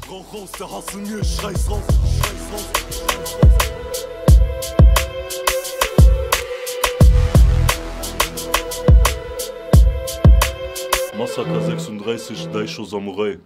Rauch raus, der Hass in mir, ich scheiß raus. Massaker 36, Daisho Samurai.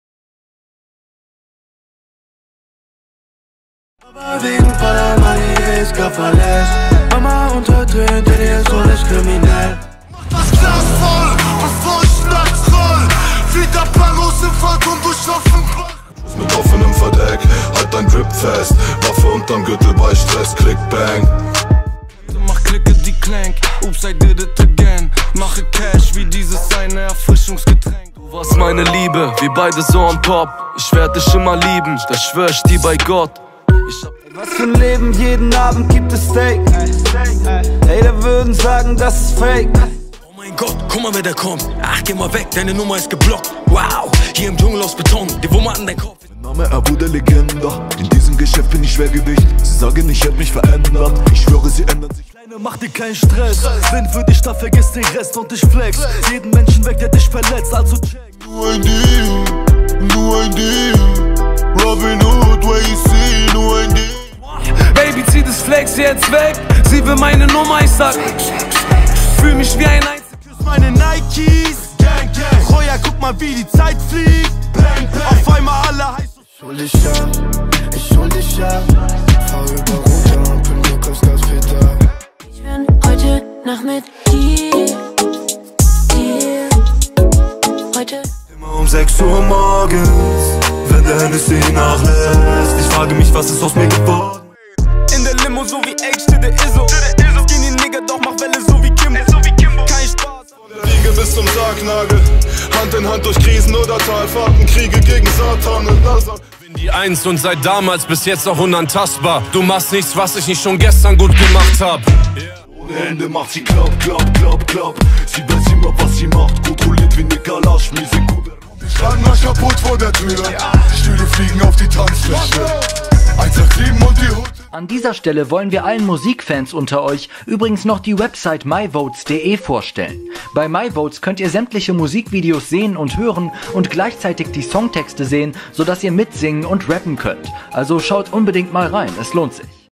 Aber wegen Money ist gar verlässt. Mama unterdreht, denn ihr Sohn ist kriminell. Mach das Glas voll, bevor ich nachts roll. Wieder Ballons im Volk und durchlaufen. Mit offenem Verdeck, halt dein Grip fest. Waffe unterm Gürtel bei Stress, Click Bang. Mach Klicke die Clank, oops I did it again. Mache Cash wie dieses eine Erfrischungsgetränk. Du warst meine Liebe, wir beide so on top. Ich werd dich immer lieben, das schwör ich dir bei Gott. Was für ein Leben, jeden Abend gibt es Steak. Hater würden sagen, das ist fake. Oh mein Gott, guck mal wer da kommt. Ach, geh mal weg, deine Nummer ist geblockt. Wow, hier im Dschungel aus Beton, die Wumme an dein Kopf. Mein Name Abu der Legende. In diesem Geschäft bin ich Schwergewicht. Sie sagen, ich hätte mich verändert. Ich schwöre, sie ändern sich. Kleine, mach dir keinen Stress. Bin für dich da, vergiss den Rest und ich flex. Jeden Menschen weg, der dich verletzt, also check. Nur ein Deal. Robin Hood, where you see, nur ein Deal. Baby, zieh das Flex jetzt weg. Sie will meine Nummer, ich sag. Fühl mich wie ein Einzel. Küss meine Nikes. Gang, gang. Roya, guck mal, wie die Zeit fliegt. Bang, bang. Auf einmal alle heiß. Ich hol dich ab. Fahr über Route und bin nur aufs Gaspedal. Ich bin heute Nacht mit dir. Heute Immer um 6 Uhr morgens, wenn der Hennessy nachlässt. Ich frage mich, was ist aus mir geworden? In der Limo so wie H to the Izzo. Skinny Nigga, doch mach Welle so wie Kimbo. Kein Spaß. Von der Wiege bis zum Sargnagel. Hand in Hand durch Krisen oder Talfahrten. Kriege gegen Satan und Nasser. Bin die Eins und seit damals bis jetzt auch unantastbar. Du machst nichts, was ich nicht schon gestern gut gemacht hab. Ohne Hände macht sie klapp. Sie weiß immer, was sie macht. Kontrolliert wie ne Kalasch, Musikkugel. Die Schrank macht kaputt vor der Tür. Stühle fliegen auf die Tanzfläche. 187 und die Hut. An dieser Stelle wollen wir allen Musikfans unter euch übrigens noch die Website myvotes.de vorstellen. Bei MyVotes könnt ihr sämtliche Musikvideos sehen und hören und gleichzeitig die Songtexte sehen, sodass ihr mitsingen und rappen könnt. Also schaut unbedingt mal rein, es lohnt sich.